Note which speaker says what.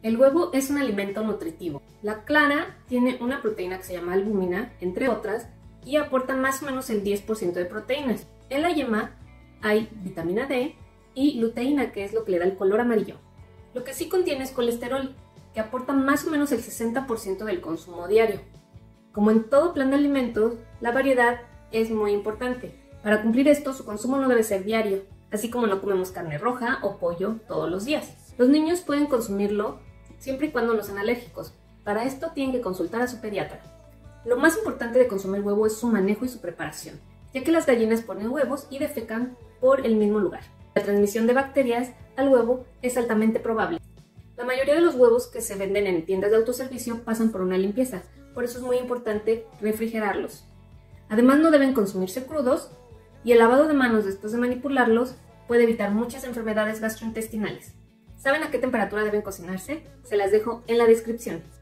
Speaker 1: El huevo es un alimento nutritivo. La clara tiene una proteína que se llama albúmina, entre otras, y aporta más o menos el 10% de proteínas. En la yema hay vitamina D y luteína, que es lo que le da el color amarillo. Lo que sí contiene es colesterol, que aporta más o menos el 60% del consumo diario. Como en todo plan de alimentos, la variedad es muy importante. Para cumplir esto, su consumo no debe ser diario, así como no comemos carne roja o pollo todos los días. Los niños pueden consumirlo siempre y cuando no sean alérgicos. Para esto tienen que consultar a su pediatra. Lo más importante de consumir huevo es su manejo y su preparación, ya que las gallinas ponen huevos y defecan por el mismo lugar. La transmisión de bacterias al huevo es altamente probable. La mayoría de los huevos que se venden en tiendas de autoservicio pasan por una limpieza, por eso es muy importante refrigerarlos. Además, no deben consumirse crudos y el lavado de manos después de manipularlos puede evitar muchas enfermedades gastrointestinales. ¿Saben a qué temperatura deben cocinarse? Se las dejo en la descripción.